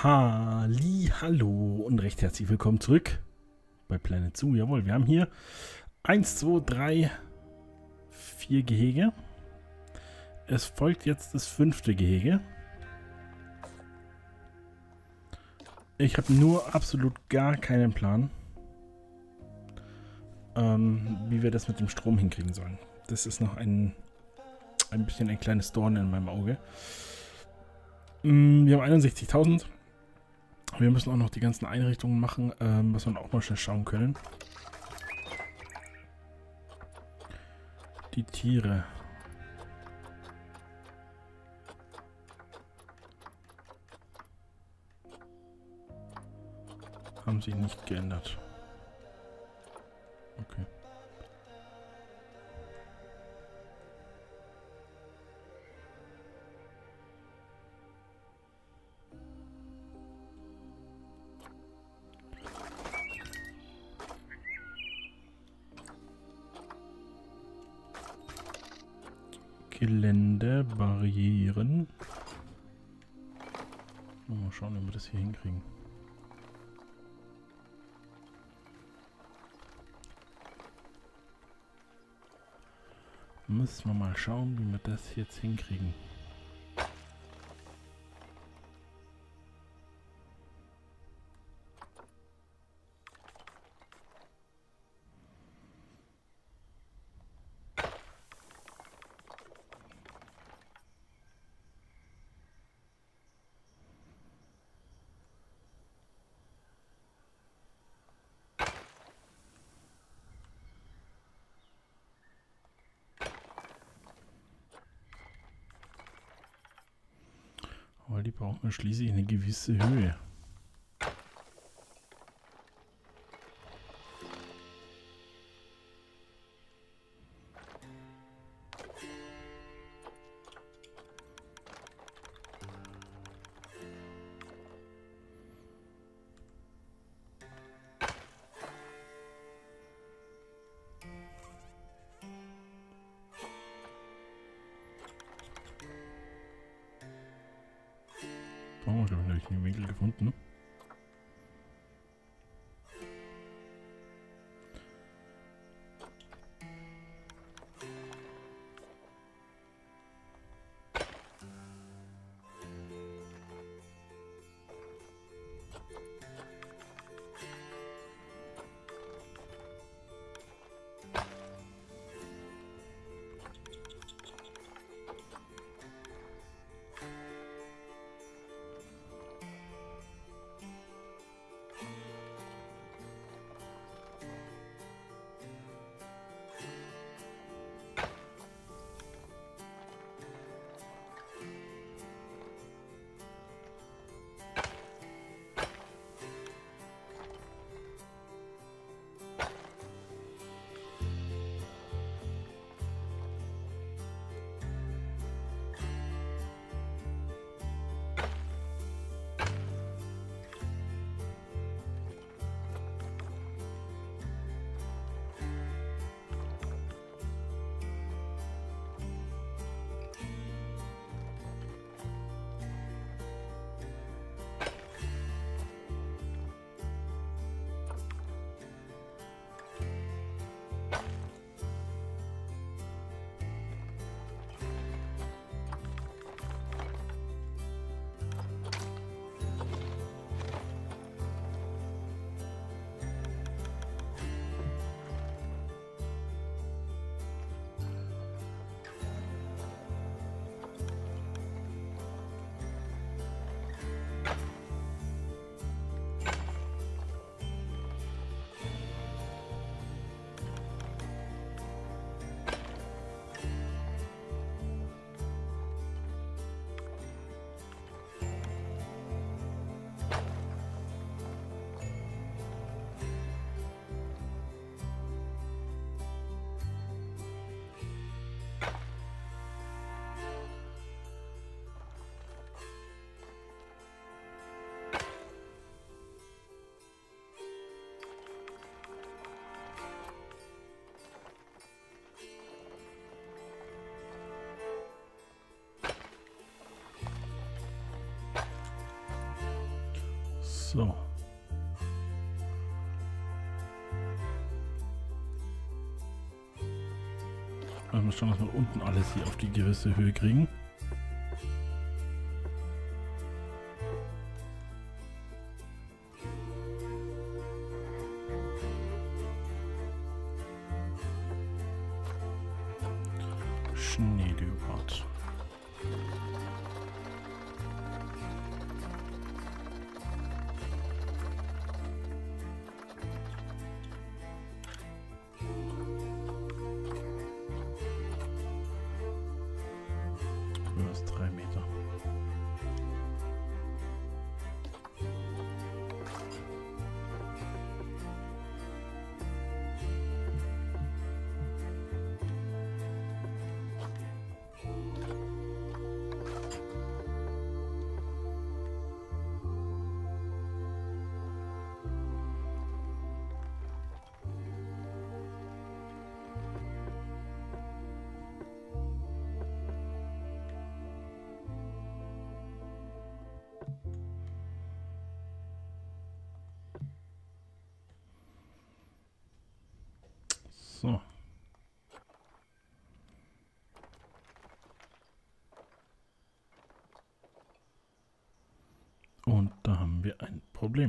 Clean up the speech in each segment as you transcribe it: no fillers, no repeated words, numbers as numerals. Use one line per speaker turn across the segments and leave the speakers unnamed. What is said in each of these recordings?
Hallo und recht herzlich willkommen zurück bei Planet Zoo. Jawohl, wir haben hier 1, 2, 3, 4 Gehege. Es folgt jetzt das 5. Gehege. Ich habe nur absolut gar keinen Plan, wie wir das mit dem Strom hinkriegen sollen. Das ist noch ein bisschen ein kleines Dorn in meinem Auge. Wir haben 61.000. Wir müssen auch noch die ganzen Einrichtungen machen, was wir auch mal schnell schauen können. Die Tiere. Haben sich nicht geändert. Okay. Gelände, Barrieren. Mal schauen, ob wir das hier hinkriegen. Müssen wir mal schauen, wie wir das jetzt hinkriegen. Aber die brauchen ja schließlich eine gewisse Höhe. Da haben wir, glaube ich, einen Winkel gefunden. So. Mal schauen, dass wir unten alles hier auf die gewisse Höhe kriegen. Schneeleopard. Das ist 3 Meter. So. Und da haben wir ein Problem.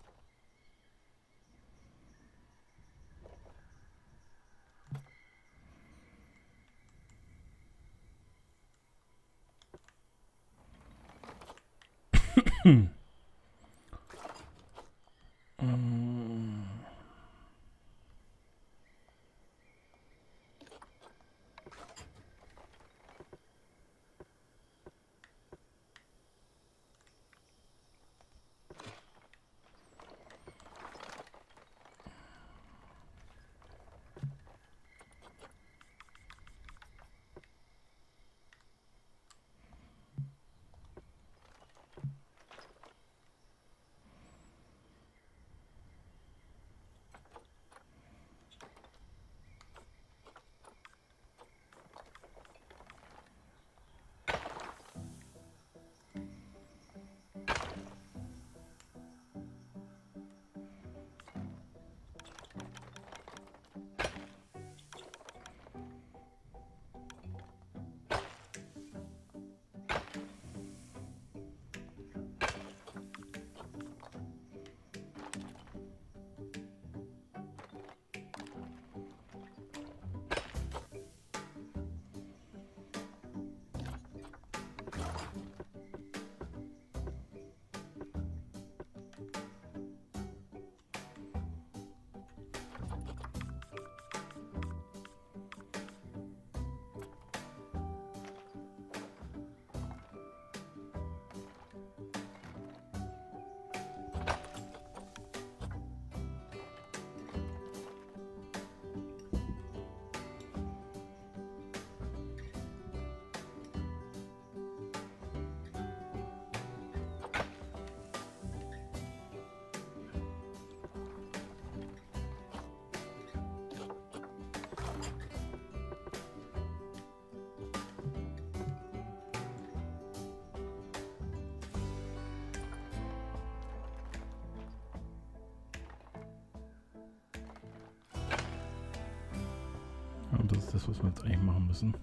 Und das ist das, was wir jetzt eigentlich machen müssen.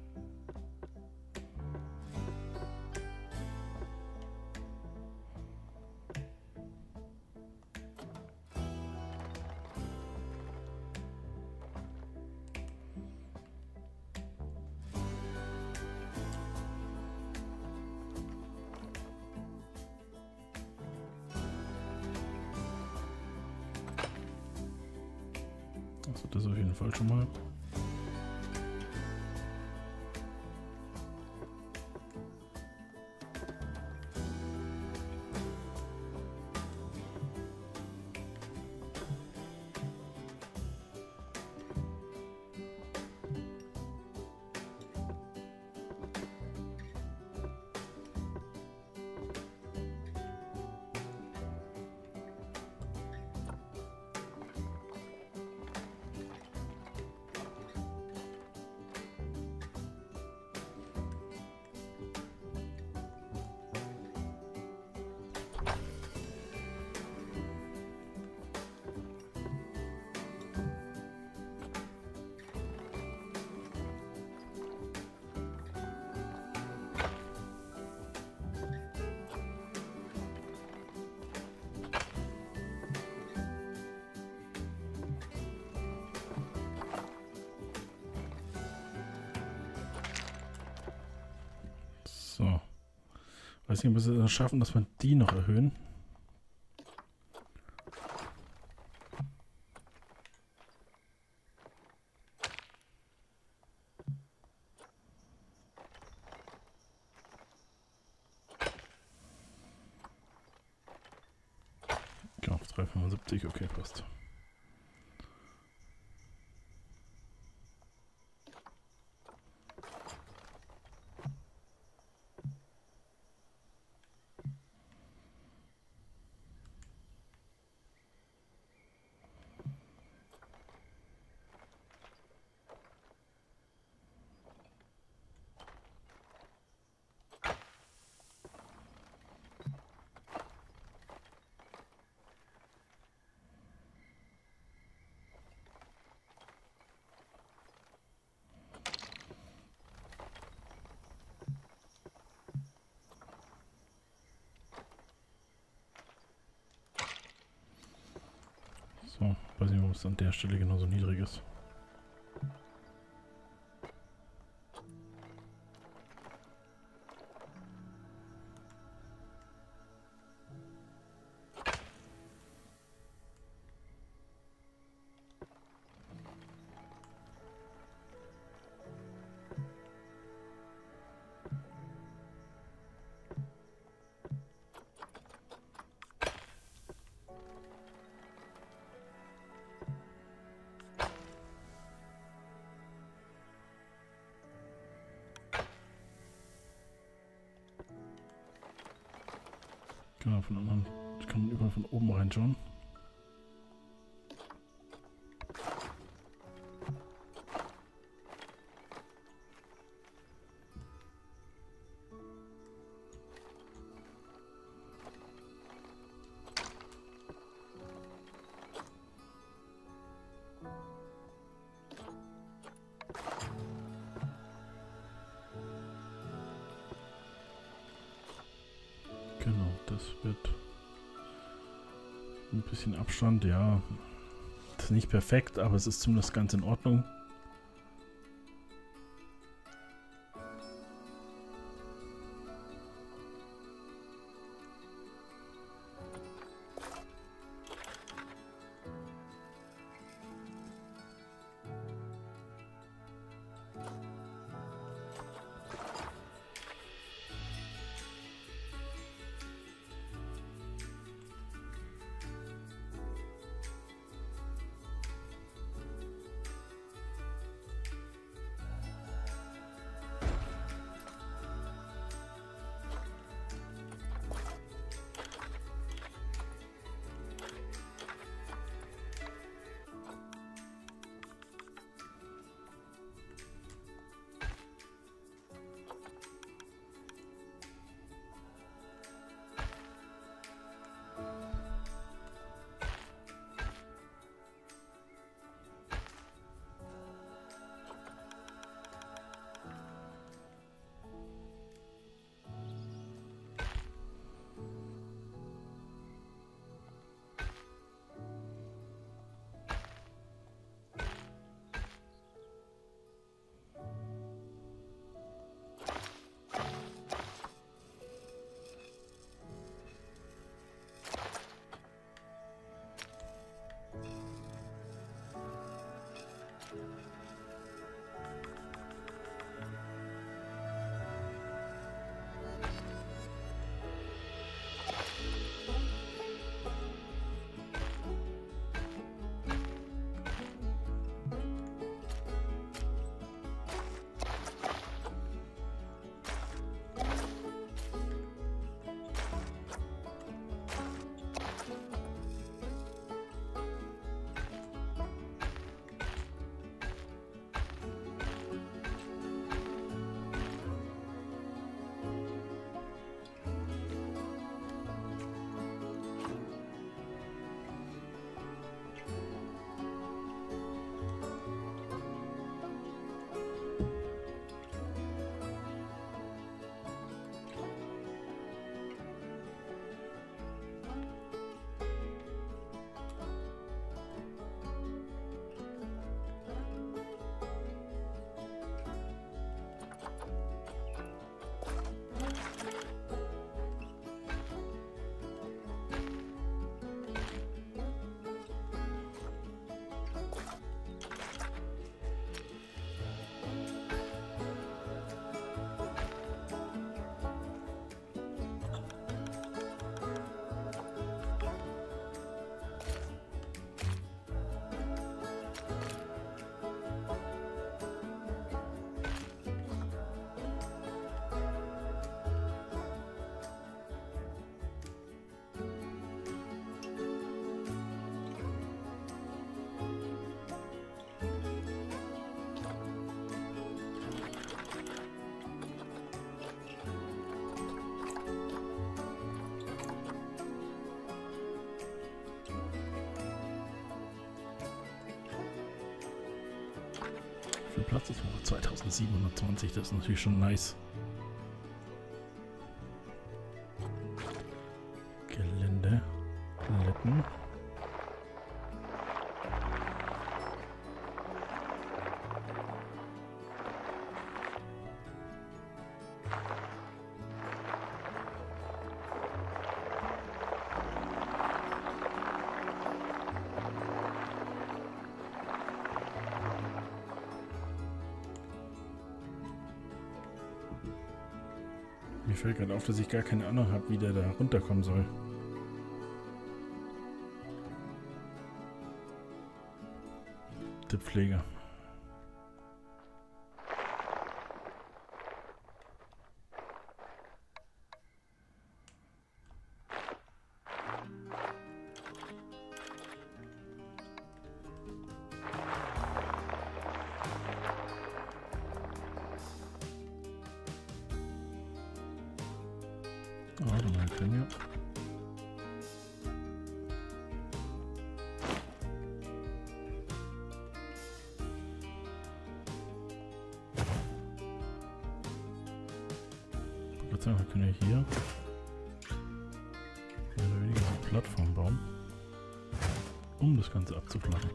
Also das auf jeden Fall schon mal. Weiß nicht, ob wir es schaffen, dass wir die noch erhöhen. Genau, auf 3,75, okay, passt. So, weiß nicht, warum es an der Stelle genauso niedrig ist. Genau, von anderen. Ich kann überall von oben reinschauen. Genau, das wird ein bisschen Abstand, ja. Das ist nicht perfekt, aber es ist zumindest ganz in Ordnung. Platz ist, 2720, das ist natürlich schon nice. Gelände, Letten. Mir fällt gerade auf, dass ich gar keine Ahnung habe, wie der da runterkommen soll. Der Pfleger. Warte mal, können wir. Ich würde sagen, wir können ja hier mehr oder weniger so eine Plattform bauen, um das Ganze abzuflachen.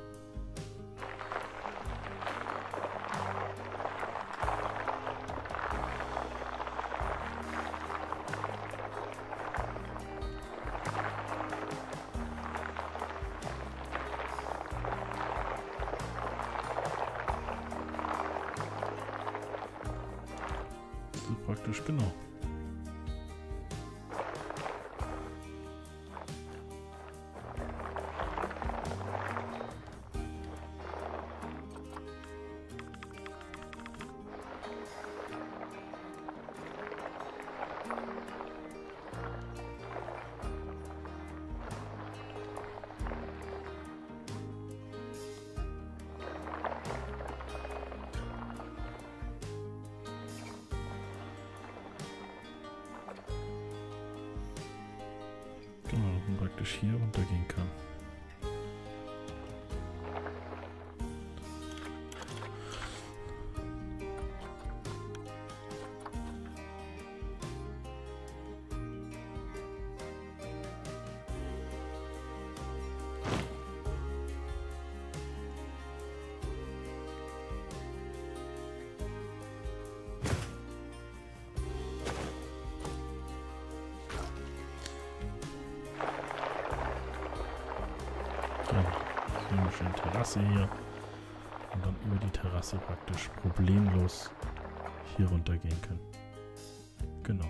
Praktisch, genau. Genau, dass man praktisch hier runtergehen kann. Eine schöne Terrasse hier und dann über die Terrasse praktisch problemlos hier runter gehen können. Genau.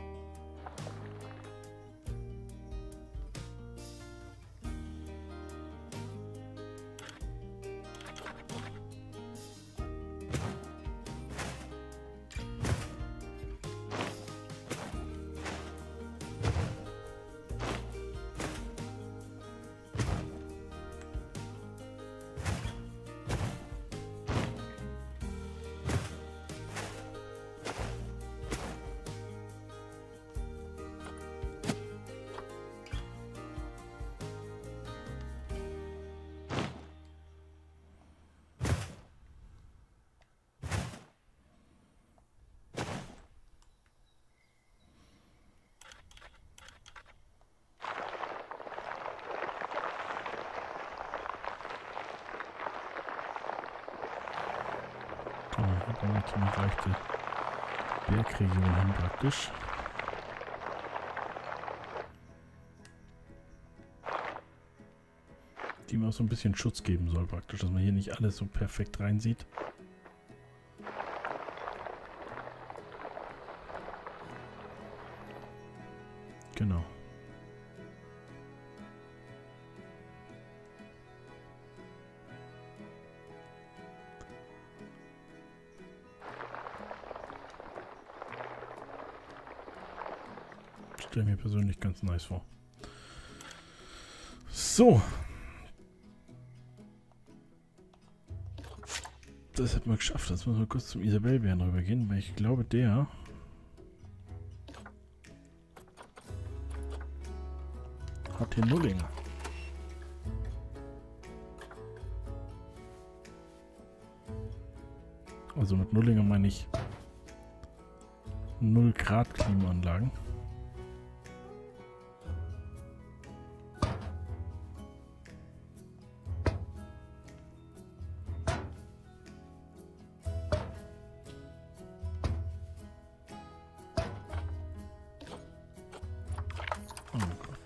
Hier bauen wir ziemlich leichte Bergregion hin praktisch. Die mir auch so ein bisschen Schutz geben soll praktisch, dass man hier nicht alles so perfekt rein sieht. Genau. Stelle mir persönlich ganz nice vor. So. Das hat man geschafft. Jetzt müssen wir kurz zum Isabellbären rübergehen, weil ich glaube, der hat hier Nullinger. Also mit Nullinger meine ich 0 Grad Klimaanlagen. Oh Gott.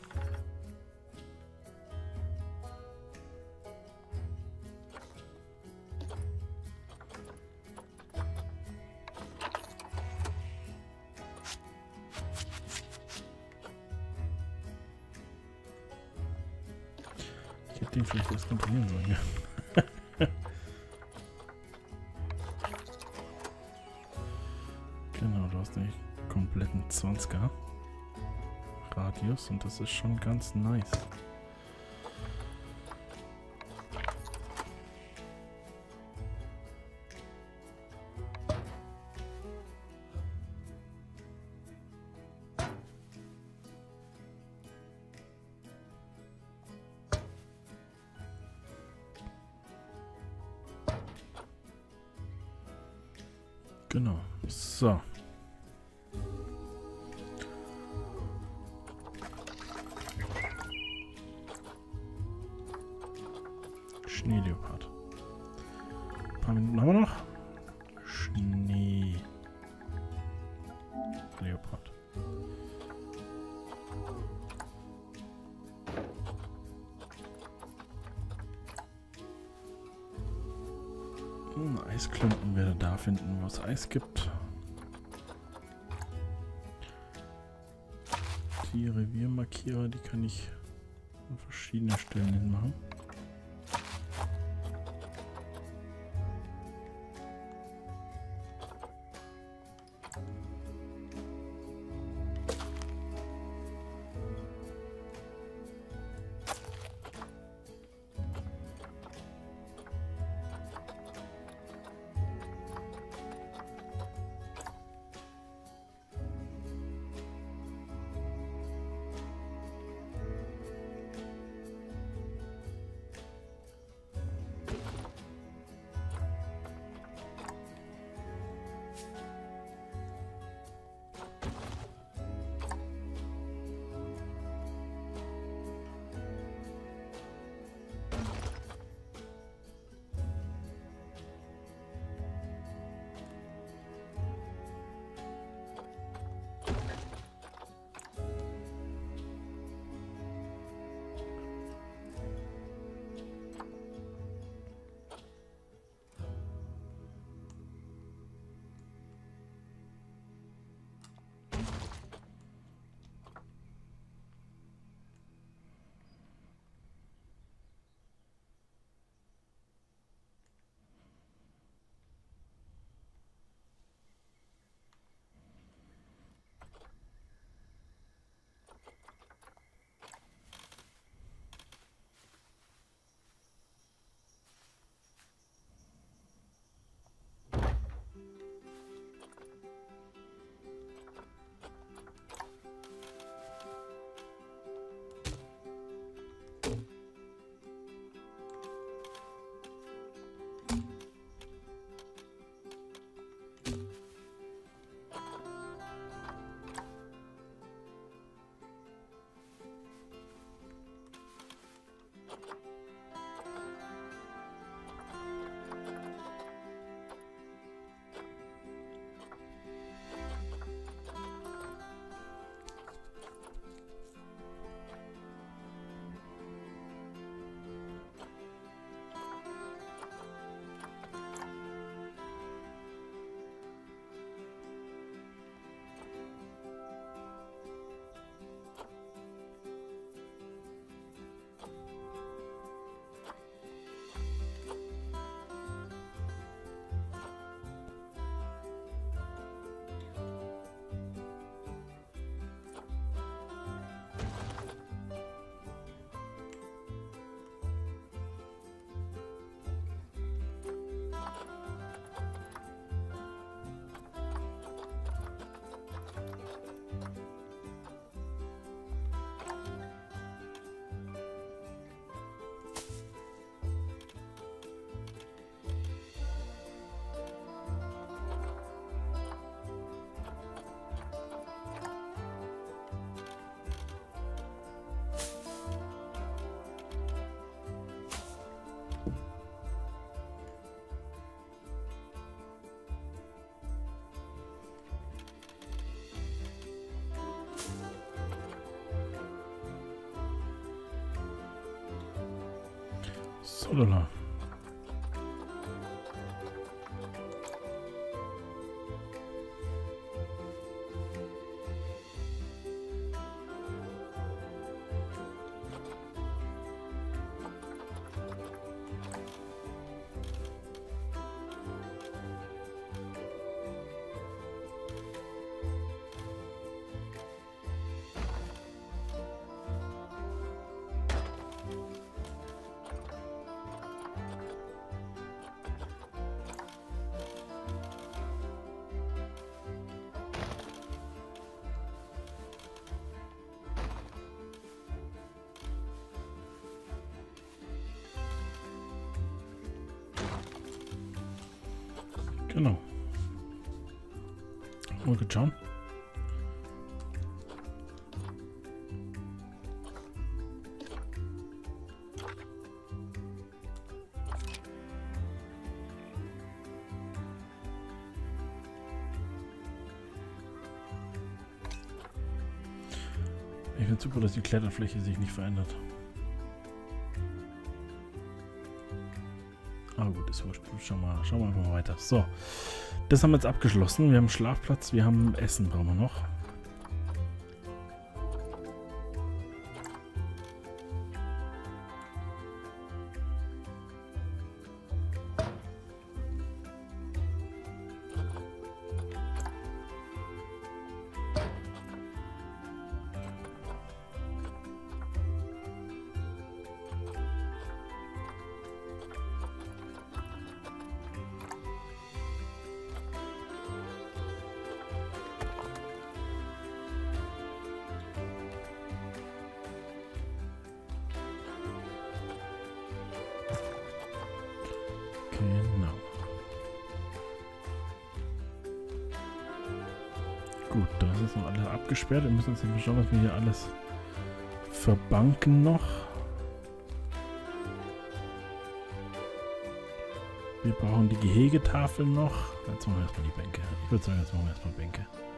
Ich hätte den vielleicht erst kontrollieren sollen, ja. Genau, du hast nämlich kompletten 20er Radius und das ist schon ganz nice. Genau, so. Schneeleopard. Ein paar Minuten haben wir noch. Schneeleopard. Eisklumpen werde da finden, wo es Eis gibt. Die Reviermarkierer, die kann ich an verschiedene Stellen hinmachen. So, lala. Genau. Mal gut schauen. Ich finde super, dass die Kletterfläche sich nicht verändert. Aber gut, ist wurscht. Schauen wir einfach mal weiter. So, das haben wir jetzt abgeschlossen. Wir haben Schlafplatz, wir haben Essen, brauchen wir noch. Genau. Gut, das ist noch alles abgesperrt. Wir müssen jetzt mal schauen, was wir hier alles verbanken noch. Wir brauchen die Gehegetafeln noch. Jetzt machen wir erstmal die Bänke. Ich würde sagen, jetzt machen wir erstmal Bänke.